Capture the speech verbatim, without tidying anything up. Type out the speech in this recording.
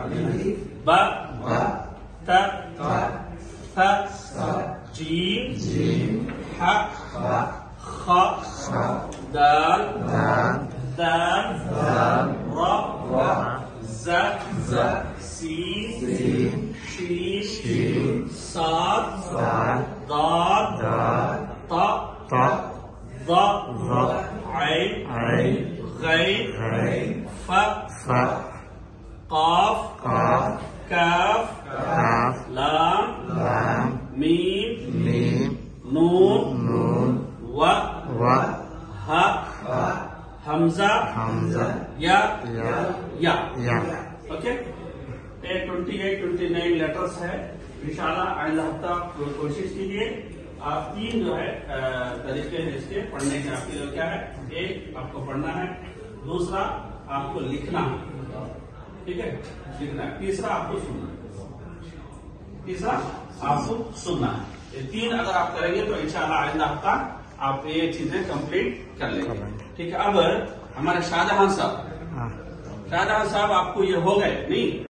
ब त थ जीम ह ख दाल दाल र ज सीन शीन साद दाद ता ض عين غين ف قاف كاف لام ميم نون و ه हमजा या या okay. Twenty eight twenty nine letters है। इंशाल्लाह आइंदा हफ्ता कोशिश कीजिए। आप तीन जो है तरीके हैं इसके पढ़ने के। आपके लिए क्या है, एक आपको पढ़ना है, दूसरा आपको लिखना है, ठीक है, लिखना है, तीसरा आपको सुनना है, तीसरा आपको सुनना है। ये तीन अगर आप करेंगे तो इंशाल्लाह आइंदा हफ्ता आप ये चीजें कंप्लीट कर लेंगे, ठीक है। अब हमारे शाहजहां साहब, शाहजहां साहब आपको ये हो गए नहीं?